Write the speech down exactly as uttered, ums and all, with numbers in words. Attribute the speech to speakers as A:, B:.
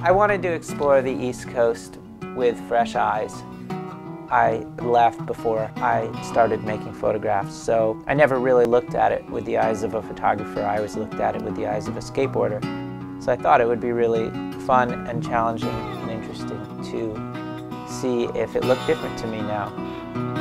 A: I wanted to explore the East Coast with fresh eyes. I left before I started making photographs, so I never really looked at it with the eyes of a photographer. I always looked at it with the eyes of a skateboarder. So I thought it would be really fun and challenging and interesting to see if it looked different to me now.